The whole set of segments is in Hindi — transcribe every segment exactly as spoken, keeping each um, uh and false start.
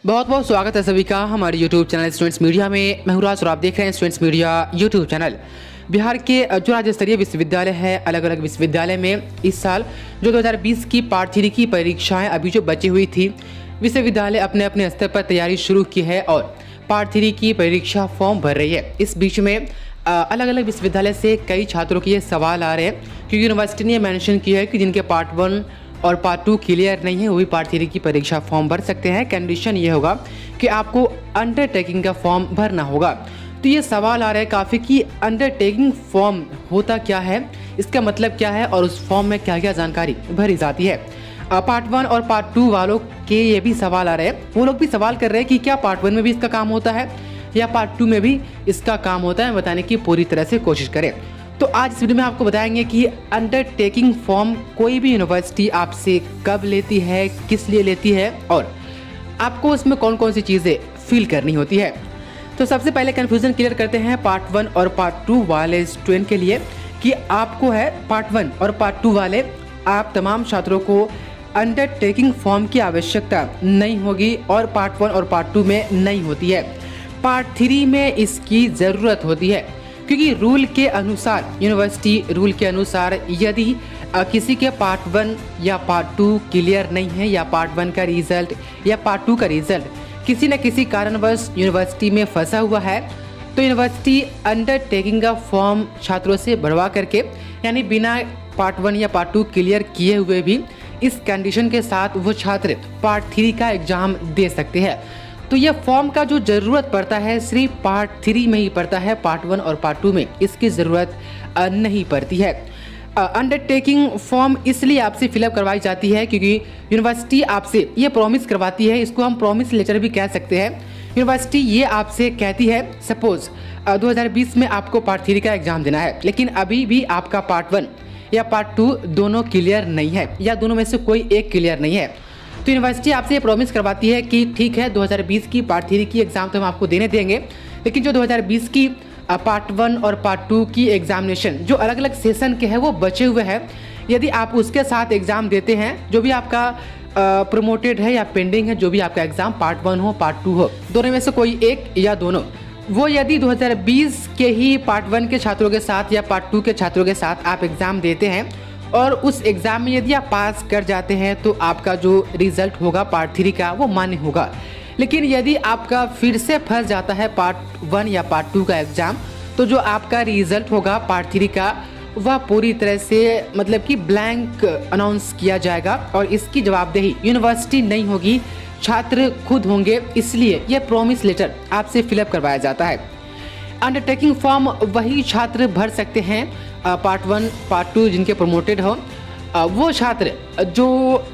बहुत बहुत स्वागत है सभी का हमारे यूट्यूब चैनल स्टूडेंट्स मीडिया में। मैं हूं राज और आप देख रहे हैं students media YouTube channel. Bihar के जो राज्य स्तरीय विश्वविद्यालय है, अलग अलग विश्वविद्यालय में इस साल जो दो हज़ार बीस की पार्ट थ्री की परीक्षाएं अभी जो बची हुई थी, विश्वविद्यालय अपने अपने स्तर पर तैयारी शुरू की है और पार्ट थ्री की परीक्षा फॉर्म भर रही है। इस बीच में अलग अलग विश्वविद्यालय से कई छात्रों के ये सवाल आ रहे हैं क्योंकि यूनिवर्सिटी ने मेंशन किया है कि जिनके पार्ट वन और पार्ट टू क्लियर नहीं है वो भी पार्ट थ्री की परीक्षा फॉर्म भर सकते हैं। कंडीशन ये होगा कि आपको अंडरटेकिंग का फॉर्म भरना होगा। तो ये सवाल आ रहा है काफ़ी कि अंडरटेकिंग फॉर्म होता क्या है, इसका मतलब क्या है और उस फॉर्म में क्या क्या जानकारी भरी जाती है। पार्ट वन और पार्ट टू वालों के ये भी सवाल आ रहे हैं, वो लोग भी सवाल कर रहे हैं कि क्या पार्ट वन में भी इसका काम होता है या पार्ट टू में भी इसका काम होता है। बताने की पूरी तरह से कोशिश करें। तो आज इस वीडियो में आपको बताएंगे कि अंडरटेकिंग फॉर्म कोई भी यूनिवर्सिटी आपसे कब लेती है, किस लिए लेती है और आपको उसमें कौन कौन सी चीज़ें फिल करनी होती है। तो सबसे पहले कन्फ्यूज़न क्लियर करते हैं पार्ट वन और पार्ट टू वाले स्टूडेंट के लिए कि आपको है पार्ट वन और पार्ट टू वाले आप तमाम छात्रों को अंडरटेकिंग फॉर्म की आवश्यकता नहीं होगी और पार्ट वन और पार्ट टू में नहीं होती है। पार्ट थ्री में इसकी ज़रूरत होती है क्योंकि रूल के अनुसार, यूनिवर्सिटी रूल के अनुसार यदि किसी के पार्ट वन या पार्ट टू क्लियर नहीं है या पार्ट वन का रिजल्ट या पार्ट टू का रिजल्ट किसी न किसी कारणवश यूनिवर्सिटी में फंसा हुआ है तो यूनिवर्सिटी अंडरटेकिंग का फॉर्म छात्रों से भरवा करके, यानी बिना पार्ट वन या पार्ट टू क्लियर किए हुए भी इस कंडीशन के साथ वो छात्र पार्ट थ्री का एग्ज़ाम दे सकते हैं। तो ये फॉर्म का जो ज़रूरत पड़ता है सिर्फ पार्ट थ्री में ही पड़ता है, पार्ट वन और पार्ट टू में इसकी ज़रूरत नहीं पड़ती है। अंडरटेकिंग फॉर्म इसलिए आपसे फिलअप करवाई जाती है क्योंकि यूनिवर्सिटी आपसे ये प्रॉमिस करवाती है, इसको हम प्रॉमिस लेटर भी कह सकते हैं। यूनिवर्सिटी ये आपसे कहती है, सपोज दो हज़ार बीस में आपको पार्ट थ्री का एग्ज़ाम देना है लेकिन अभी भी आपका पार्ट वन या पार्ट टू दोनों क्लियर नहीं है या दोनों में से कोई एक क्लियर नहीं है, तो यूनिवर्सिटी आपसे ये प्रॉमिस करवाती है कि ठीक है दो हज़ार बीस की पार्ट थ्री की एग्ज़ाम तो हम आपको देने देंगे, लेकिन जो दो हज़ार बीस की पार्ट वन और पार्ट टू की एग्जामिनेशन जो अलग अलग सेशन के हैं वो बचे हुए हैं, यदि आप उसके साथ एग्ज़ाम देते हैं, जो भी आपका प्रोमोटेड है या पेंडिंग है, जो भी आपका एग्ज़ाम पार्ट वन हो पार्ट टू हो, दोनों में से कोई एक या दोनों, वो यदि दो हज़ार बीस के ही पार्ट वन के छात्रों के साथ या पार्ट टू के छात्रों के साथ आप एग्ज़ाम देते हैं और उस एग्ज़ाम में यदि आप पास कर जाते हैं तो आपका जो रिज़ल्ट होगा पार्ट थ्री का वो मान्य होगा। लेकिन यदि आपका फिर से फंस जाता है पार्ट वन या पार्ट टू का एग्ज़ाम तो जो आपका रिज़ल्ट होगा पार्ट थ्री का वह पूरी तरह से मतलब कि ब्लैंक अनाउंस किया जाएगा और इसकी जवाबदेही यूनिवर्सिटी नहीं होगी, छात्र खुद होंगे। इसलिए यह प्रॉमिस लेटर आपसे फिलअप करवाया जाता है। अंडरटेकिंग फॉर्म वही छात्र भर सकते हैं पार्ट वन पार्ट टू जिनके प्रमोटेड हो, वो छात्र जो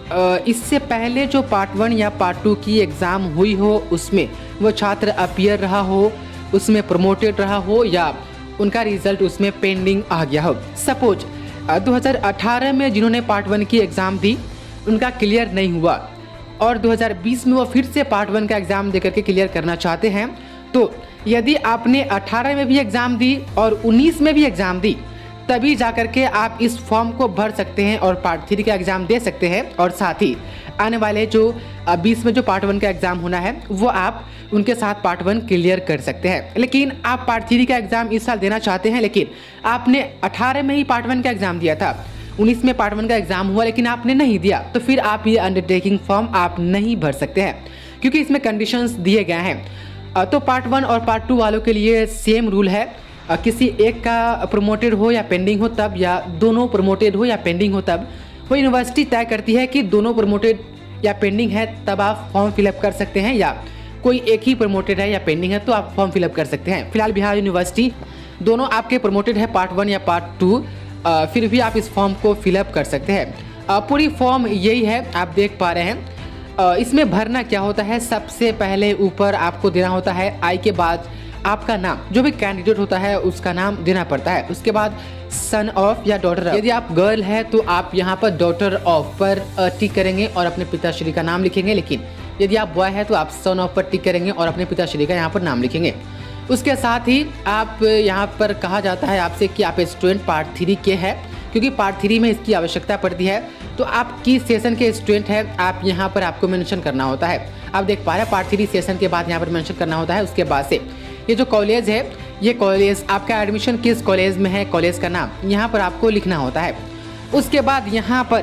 इससे पहले जो पार्ट वन या पार्ट टू की एग्ज़ाम हुई हो उसमें वो छात्र अपीयर रहा हो, उसमें प्रमोटेड रहा हो या उनका रिज़ल्ट उसमें पेंडिंग आ गया हो। सपोज दो हज़ार अठारह में जिन्होंने पार्ट वन की एग्ज़ाम दी उनका क्लियर नहीं हुआ और दो हज़ार बीस में वो फिर से पार्ट वन का एग्ज़ाम देकर के क्लियर करना चाहते हैं, तो यदि आपने अठारह में भी एग्ज़ाम दी और उन्नीस में भी एग्ज़ाम दी तभी जाकर के आप इस फॉर्म को भर सकते हैं और पार्ट थ्री का एग्ज़ाम दे सकते हैं और साथ ही आने वाले जो बीस में जो पार्ट वन का एग्ज़ाम होना है वो आप उनके साथ पार्ट वन क्लियर कर सकते हैं। लेकिन आप पार्ट थ्री का एग्ज़ाम इस साल देना चाहते हैं लेकिन आपने अठारह में ही पार्ट वन का एग्ज़ाम दिया था, उन्नीस में पार्ट वन का एग्ज़ाम हुआ लेकिन आपने नहीं दिया, तो फिर आप ये अंडरटेकिंग फॉर्म आप नहीं भर सकते हैं क्योंकि इसमें कंडीशंस दिए गए हैं। तो पार्ट वन और पार्ट टू वालों के लिए सेम रूल है, किसी एक का प्रमोटेड हो या पेंडिंग हो तब या दोनों प्रमोटेड हो या पेंडिंग हो तब वो यूनिवर्सिटी तय करती है कि दोनों प्रमोटेड या पेंडिंग है तब आप फॉर्म फिलअप कर सकते हैं या कोई एक ही प्रमोटेड है या पेंडिंग है तो आप फॉर्म फिलअप कर सकते हैं। फिलहाल बिहार यूनिवर्सिटी दोनों आपके प्रमोटेड है पार्ट वन या पार्ट टू, फिर भी आप इस फॉर्म को फिलअप कर सकते हैं। पूरी फॉर्म यही है, आप देख पा रहे हैं। इसमें भरना क्या होता है, सबसे पहले ऊपर आपको देना होता है आई के बाद आपका नाम, जो भी कैंडिडेट होता है उसका नाम देना पड़ता है। उसके बाद सन ऑफ या डॉटर ऑफ, यदि आप गर्ल है तो आप यहाँ पर डॉटर ऑफ पर टिक करेंगे और अपने पिताश्री का नाम लिखेंगे, लेकिन यदि आप बॉय है तो आप सन ऑफ पर टिक करेंगे और अपने पिताश्री का यहाँ पर नाम लिखेंगे। उसके साथ ही आप यहाँ पर कहा जाता है आपसे कि आप स्टूडेंट पार्ट थ्री के हैं क्योंकि पार्ट थ्री में इसकी आवश्यकता पड़ती है। तो आप किस सेशन के स्टूडेंट हैं आप यहाँ पर आपको मेंशन करना होता है। आप देख पा रहे हैं पार्ट थ्री सेशन के बाद यहाँ पर मेंशन करना होता है। उसके बाद से ये जो कॉलेज है, ये कॉलेज आपका एडमिशन किस कॉलेज में है, कॉलेज का नाम यहाँ पर आपको लिखना होता है। उसके बाद यहाँ पर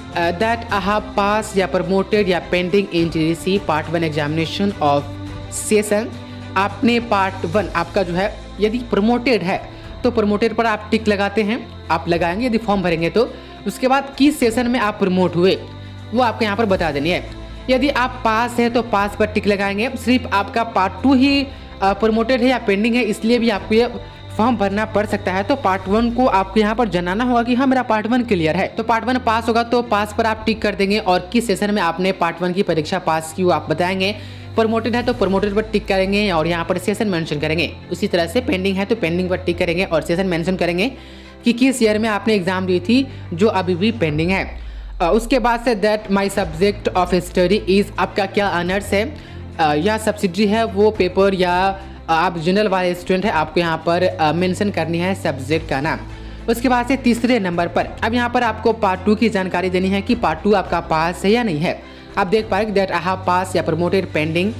दैट आई हैव पास या प्रमोटेड या pending in T D C part one examination of session. आपने पार्ट वन आपका जो है यदि प्रमोटेड है तो प्रमोटेड पर आप टिक लगाते हैं, आप लगाएंगे यदि फॉर्म भरेंगे तो। उसके बाद किस सेशन में आप प्रमोट हुए वो आपको यहाँ पर बता देनी है। यदि आप पास है तो पास पर टिक लगाएंगे। सिर्फ आपका पार्ट टू ही प्रमोटेड है या पेंडिंग है, इसलिए भी आपको ये फॉर्म भरना पड़ सकता है। तो पार्ट वन को आपको यहाँ पर जनाना होगा कि हाँ मेरा पार्ट वन क्लियर है। तो पार्ट वन पास होगा तो पास पर आप टिक कर देंगे और किस सेशन में आपने पार्ट वन की परीक्षा पास की वो आप बताएंगे। प्रमोटेड है तो प्रमोटेड पर टिक करेंगे और यहाँ पर सेशन मेंशन करेंगे। उसी तरह से पेंडिंग है तो पेंडिंग पर टिक करेंगे और सेशन मेंशन करेंगे कि किस ईयर में आपने एग्जाम दी थी जो अभी भी पेंडिंग है। उसके बाद से that my subject of study is, आपका क्या ऑनर्स है या सब्सिडी है वो पेपर, या आप जनरल वाले स्टूडेंट है आपको यहाँ पर मेंशन करनी है सब्जेक्ट का नाम। उसके बाद से तीसरे नंबर पर अब यहाँ पर आपको पार्ट टू की जानकारी देनी है कि पार्ट टू आपका पास है या नहीं है। आप देख पाएंगे दैट आई हैव पास या प्रमोटेड पेंडिंग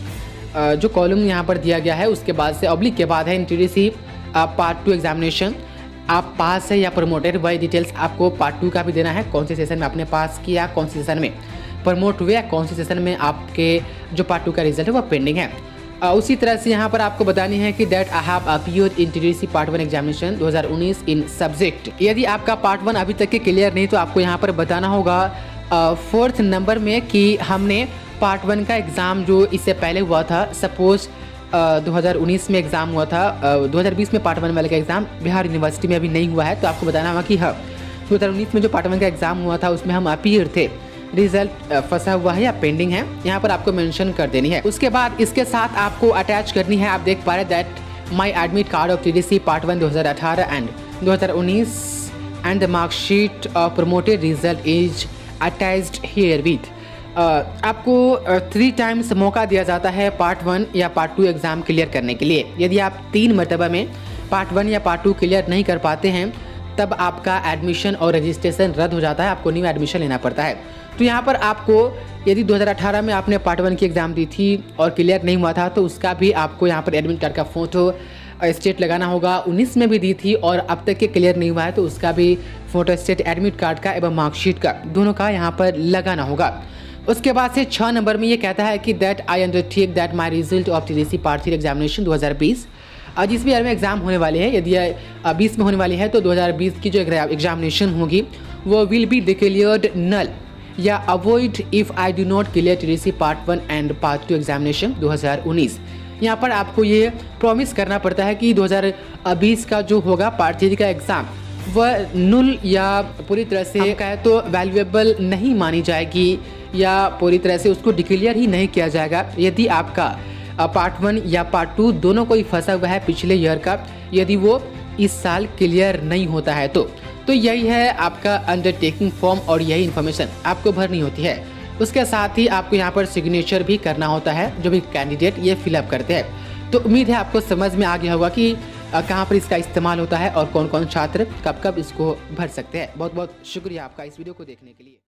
जो कॉलम यहाँ पर दिया गया है। उसके बाद से ऑब्लिक के बाद है in T D C part two examination, आप पास है या प्रमोटेड वही डिटेल्स आपको पार्ट टू का भी देना है। कौन से सेशन में आपने पास किया, कौन से सेशन में प्रमोट हुए, कौन से सेशन में आपके जो पार्ट टू का रिजल्ट है वो पेंडिंग है। uh, उसी तरह से यहाँ पर आपको बतानी है कि that I have appeared in T D C part one examination दो हज़ार उन्नीस इन सब्जेक्ट। यदि आपका पार्ट वन अभी तक के क्लियर नहीं तो आपको यहाँ पर बताना होगा फोर्थ uh, नंबर में कि हमने पार्ट वन का एग्ज़ाम जो इससे पहले हुआ था, सपोज दो हज़ार उन्नीस में एग्ज़ाम हुआ था, uh, दो हज़ार बीस में पार्ट वन वाले का एग्ज़ाम बिहार यूनिवर्सिटी में अभी नहीं हुआ है, तो आपको बताना होगा कि हाँ दो हज़ार उन्नीस में जो पार्ट वन का एग्ज़ाम हुआ था उसमें हम अपीयर थे, रिजल्ट फंसा हुआ है या पेंडिंग है, यहाँ पर आपको मेंशन कर देनी है। उसके बाद इसके साथ आपको अटैच करनी है, आप देख पा रहे that my admit card of T D C part one दो हज़ार अठारह एंड दो हज़ार उन्नीस and the marksheet of promoted result is attached herewith. आपको थ्री टाइम्स मौका दिया जाता है पार्ट वन या पार्ट टू एग्ज़ाम क्लियर करने के लिए। यदि आप तीन मरतबा में पार्ट वन या पार्ट टू क्लियर नहीं कर पाते हैं तब आपका एडमिशन और रजिस्ट्रेशन रद्द हो जाता है, आपको न्यू एडमिशन लेना पड़ता है। तो यहाँ पर आपको यदि दो हज़ार अठारह में आपने पार्ट वन की एग्ज़ाम दी थी और क्लियर नहीं हुआ था तो उसका भी आपको यहाँ पर एडमिट कार्ड का फ़ोटो स्टेट लगाना होगा। उन्नीस में भी दी थी और अब तक के क्लियर नहीं हुआ है तो उसका भी फोटो स्टेट एडमिट कार्ड का एवं मार्कशीट का दोनों का यहाँ पर लगाना होगा। उसके बाद से छः नंबर में ये कहता है कि that I undertake that my result of T D C part three examination दो हज़ार बीस, जिस भी ईयर में एग्जाम होने वाले हैं, यदि बीस में होने वाली है तो दो हज़ार बीस की जो एग्जामिनेशन होगी वो विल बी डिक्लेयर्ड नल या avoid if I do not clear T D C part one and part two examination दो हज़ार उन्नीस। यहाँ पर आपको ये प्रॉमिस करना पड़ता है कि दो हज़ार बीस का जो होगा पार्ट थ्री का एग्ज़ाम वह नुल या पूरी तरह से कहे तो वैल्यूएबल नहीं मानी जाएगी या पूरी तरह से उसको डिक्लेयर ही नहीं किया जाएगा यदि आपका पार्ट वन या पार्ट टू दोनों कोई फंसा हुआ है पिछले ईयर का, यदि वो इस साल क्लियर नहीं होता है तो तो यही है आपका अंडरटेकिंग फॉर्म और यही इन्फॉर्मेशन आपको भरनी होती है। उसके साथ ही आपको यहाँ पर सिग्नेचर भी करना होता है जो भी कैंडिडेट ये फिलअप करते हैं। तो उम्मीद है आपको समझ में आ गया होगा कि कहाँ पर इसका इस्तेमाल होता है और कौन कौन छात्र कब कब इसको भर सकते हैं। बहुत बहुत शुक्रिया आपका इस वीडियो को देखने के लिए।